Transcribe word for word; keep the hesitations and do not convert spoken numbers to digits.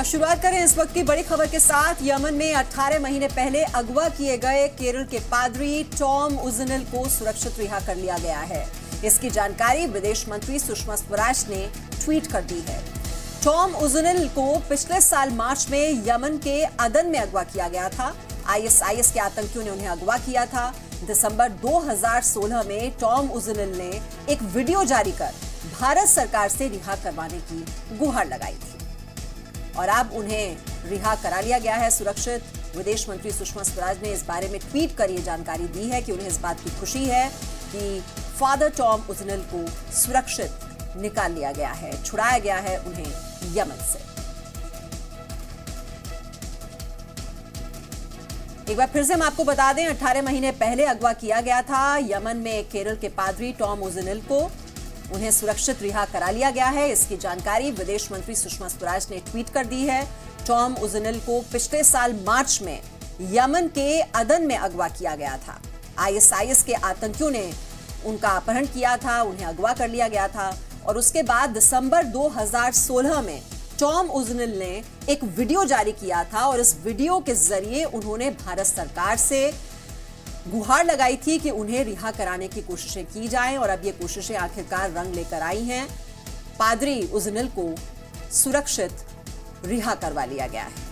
शुरुआत करें इस वक्त की बड़ी खबर के साथ। यमन में अठारह महीने पहले अगवा किए गए केरल के पादरी टॉम उज़्हुन्नालिल को सुरक्षित रिहा कर लिया गया है। इसकी जानकारी विदेश मंत्री सुषमा स्वराज ने ट्वीट कर दी है। टॉम उज़्हुन्नालिल को पिछले साल मार्च में यमन के अदन में अगवा किया गया था। आईएसआईएस के आतंकियों ने उन्हें अगवा किया था। दिसंबर दो हज़ार सोलह में टॉम उज़्हुन्नालिल ने एक वीडियो जारी कर भारत सरकार से रिहा करवाने की गुहार लगाई थी और अब उन्हें रिहा करा लिया गया है सुरक्षित। विदेश मंत्री सुषमा स्वराज ने इस बारे में ट्वीट कर ये जानकारी दी है कि उन्हें इस बात की खुशी है कि फादर टॉम उज़्हुन्नालिल को सुरक्षित निकाल लिया गया है, छुड़ाया गया है उन्हें यमन से। एक बार फिर से हम आपको बता दें, अठारह महीने पहले अगवा किया गया था यमन में केरल के पादरी टॉम उज़्हुन्नालिल को। उन्हें सुरक्षित रिहा करा लिया गया है। इसकी जानकारी विदेश मंत्री सुषमा स्वराज ने ट्वीट कर दी है। टॉम उज़्हुन्नालिल को पिछले साल मार्च में यमन के अदन में अगवा किया गया था। आईएसआईएस के आतंकियों ने उनका अपहरण किया था, उन्हें अगवा कर लिया गया था और उसके बाद दिसंबर दो हज़ार सोलह में टॉम उज़्हुन्नालिल ने एक वीडियो जारी किया था और इस वीडियो के जरिए उन्होंने भारत सरकार से गुहार लगाई थी कि उन्हें रिहा कराने की कोशिशें की जाएं और अब ये कोशिशें आखिरकार रंग लेकर आई हैं। पादरी उज़्हुन्नालिल को सुरक्षित रिहा करवा लिया गया है।